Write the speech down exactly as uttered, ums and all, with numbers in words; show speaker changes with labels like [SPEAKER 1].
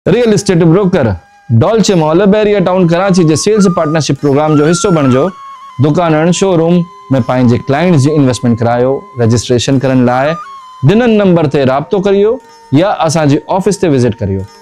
[SPEAKER 1] Real estate broker डॉल्चे mall Bahria town Karachi जे sales partnership program जो हिस्सो बणजो। दुकाननि शोरूम में पंहिंजे क्लाइंट्स जी इन्वेस्टमेंट करायो। रजिस्ट्रेशन करण लाइ ॾिनल नंबर ते राब्तो करियो या असांजे ऑफिस ते विजिट करियो।